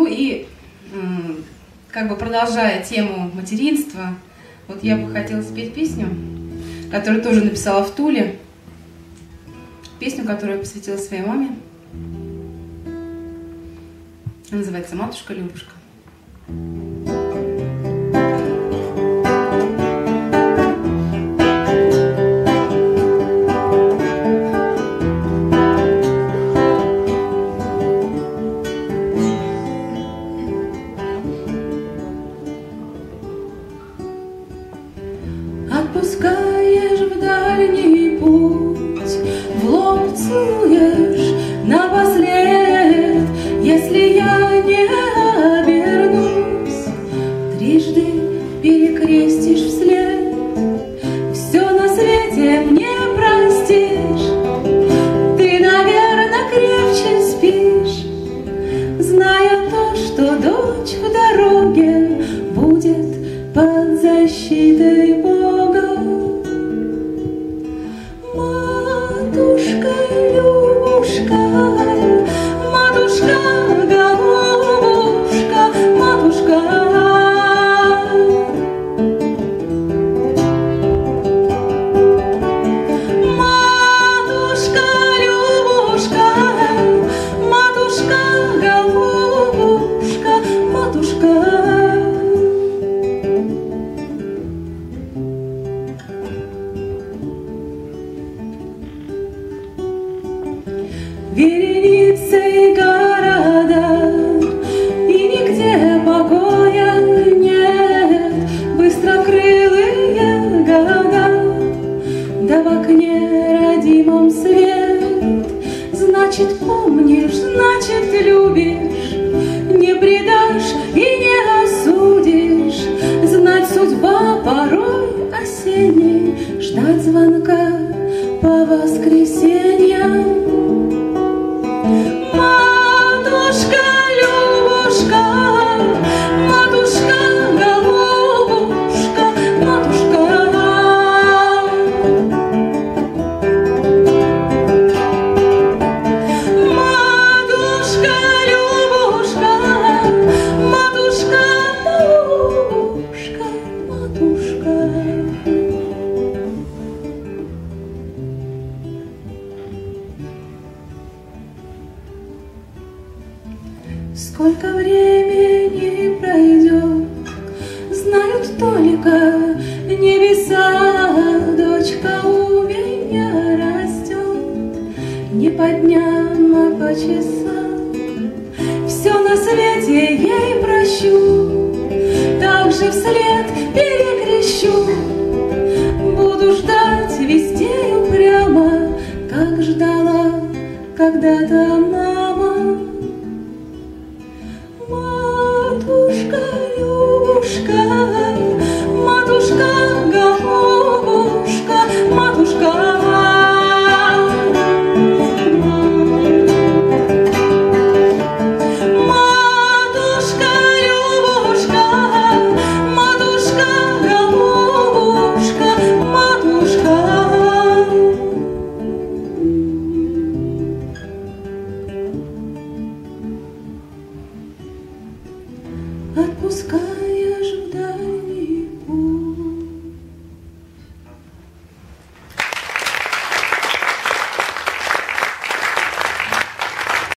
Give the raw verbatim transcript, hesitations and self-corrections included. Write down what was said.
Ну и как бы продолжая тему материнства, вот я бы хотела спеть песню, которую тоже написала в Туле. Песню, которую я посвятила своей маме. Она называется «Матушка Любушка». Отпускаешь в дальний путь, в лоб целуешь напослед, если я не обернусь, трижды перекрестишь вслед. Все на свете мне простишь, ты, наверно, крепче спишь, зная то, что дочь в дороге будет под защитой Бога. Матушка Любушка, матушка голубушка, матушка. Матушка Любушка, матушка голубушка, матушка. Вереницей города, и нигде покоя нет. Быстрокрылые города, да в окне родимом свет. Значит, помнишь, значит, любишь, не предашь и не осудишь. Знать, судьба порой осенней, ждать звонка по воскресеньям. Матушка Любушка, матушка голубушка, матушка. Матушка Любушка, матушка голубушка, матушка. Сколько времени пройдет, знают только небеса. Дочка у меня растет не по дням, а по часам. Все на свете ей прощу, так же вслед перекрещу. Буду ждать везде упрямо, как ждала когда-то мама. Матушка Любушка, матушка голубушка, матушка. Матушка Любушка, матушка голубушка, матушка. Отпускай